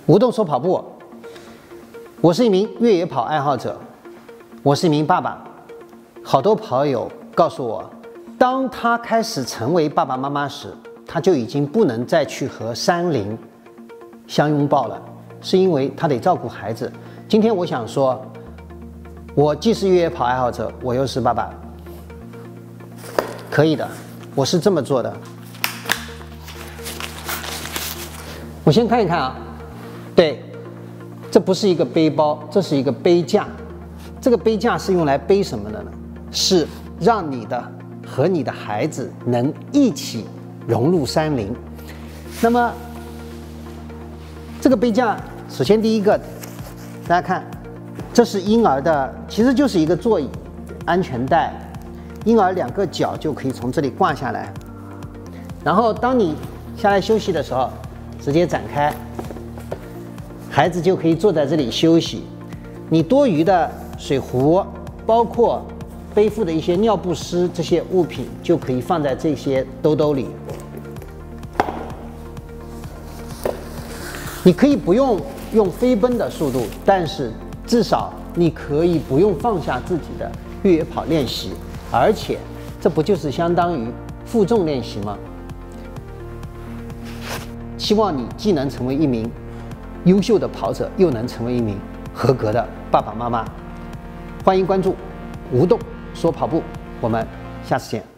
无动说跑步，我是一名越野跑爱好者，我是一名爸爸。好多跑友告诉我，当他开始成为爸爸妈妈时，他就已经不能再去和山林相拥抱了，是因为他得照顾孩子。今天我想说，我既是越野跑爱好者，我又是爸爸，可以的，我是这么做的。我先看一看啊，对，这不是一个背包，这是一个背架。这个背架是用来背什么的呢？是让你的和你的孩子能一起融入山林。那么这个背架，首先第一个，大家看，这是婴儿的，其实就是一个座椅，安全带，婴儿2个脚就可以从这里挂下来。然后当你下来休息的时候，直接展开，孩子就可以坐在这里休息。你多余的水壶，包括背负的一些尿不湿这些物品，就可以放在这些兜兜里。你可以不用飞奔的速度，但是至少你可以不用放下自己的越野跑练习，而且这不就是相当于负重练习吗？希望你既能成为一名优秀的跑者，又能成为一名合格的爸爸妈妈。欢迎关注无动说跑步，我们下次见。